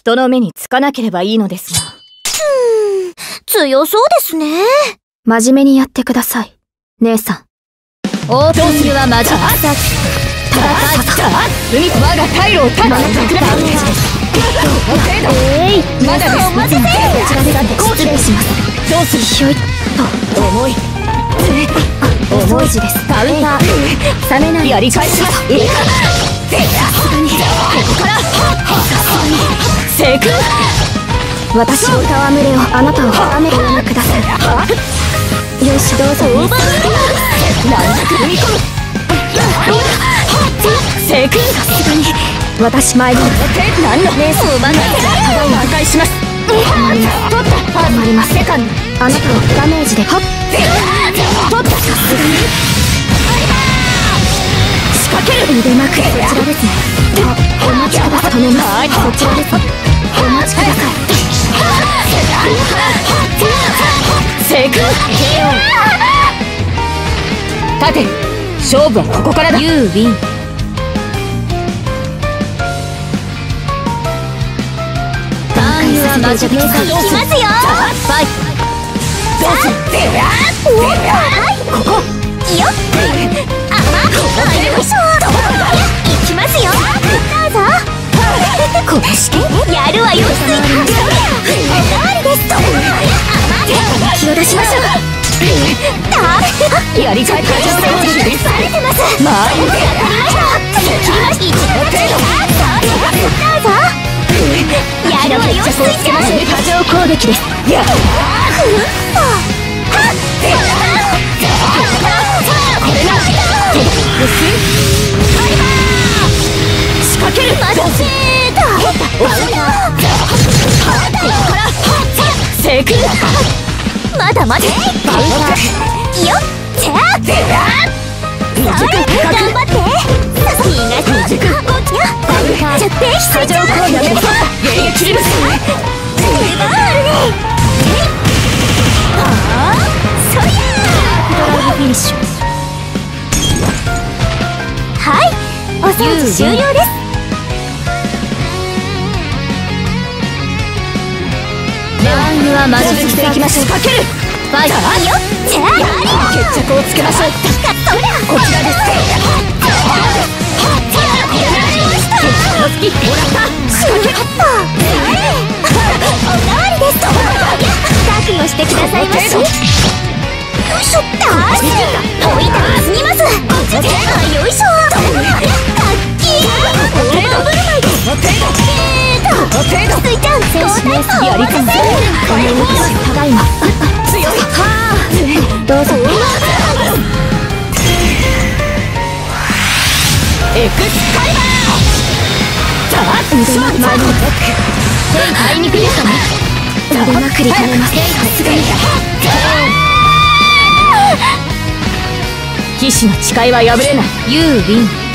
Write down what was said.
人の目につかなければいいのですが。 強そうですね。 真面目にやってください、姉さん。 オープニングはマジック。海と我が退路を断つ。まだです。 こちらで失礼します。 どうする。 ひょいっと重い。 重い字です。 カウンター。冷めない。やり返します。さすがにここからセク。 私の戯れをあなたを崇めるようにください。よいしょ、どうぞ。 オーバー軟弱踏み込む。セク。 さすがに私参ります。 何のレースを奪って破壊します。 止まります。 セカンド。 あなたをダメージではっ取った。さすがに仕掛ける。 腕まくり。こちらですね。お待ちください。止めます。こちらです。お待ちください。 セク。立て。勝負はここからだ。ユーウィン。ターンはマジック。いきますよ。ファイト。どうする。ここ。 よっ。よいしょ。いきますよ。どうぞ。 これ試験。 やるわよ。おかわりです。 気を出しましょう。 やり返ってバレてます。まあ、 切りました。一度どうぞ。やるわよ。 決着をつけましょう。過剰攻撃です。やっ。これが仕掛ける。 まだせーだ。 セク。 まだまだ。よっ。じゃあ。頑張って。 過剰攻撃。迎撃切ります。 そりゃドライブフィニッシュ。 はい、お掃除終了です。 ラングはマジックしていきましょう。かける。ファイター。 よっ。じゃあ決着をつけましょう。こちらです。もらった。仕掛け。 おかわりです。覚悟してくださいまし。よいしょ。置いたら済みます。よいしょ。かっきー。大盤振る舞いです。スイちゃん、交代とやりかんせ。 この道ただいま。 強い。 どうぞ。 エクスカリバー。 腕まくり。 あいにくでしたね。 腕まくり止めます。さすがに騎士の誓いは破れない。ユーウィン。